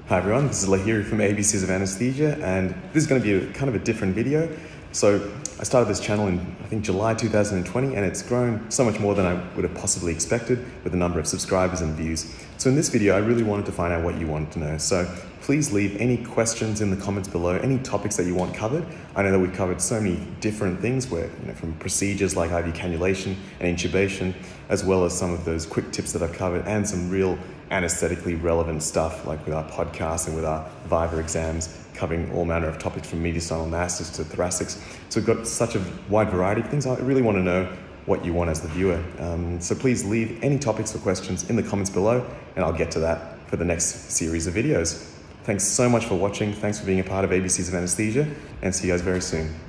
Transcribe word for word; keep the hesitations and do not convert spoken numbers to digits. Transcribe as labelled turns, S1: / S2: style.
S1: Hi everyone, this is Lahiri from A B Cs of Anaesthesia, and this is going to be a, kind of a different video. So I started this channel in, I think, July two thousand twenty, and it's grown so much more than I would have possibly expected with the number of subscribers and views. So in this video, I really wanted to find out what you wanted to know. So please leave any questions in the comments below, any topics that you want covered. I know that we've covered so many different things, where, you know, from procedures like I V cannulation and intubation, as well as some of those quick tips that I've covered, and some real anesthetically relevant stuff like with our podcast and with our Viva exams, covering all manner of topics from mediastinal masses to thoracics. So we've got such a wide variety of things. I really want to know what you want as the viewer. Um, so please leave any topics or questions in the comments below, and I'll get to that for the next series of videos. Thanks so much for watching. Thanks for being a part of A B Cs of Anaesthesia, and see you guys very soon.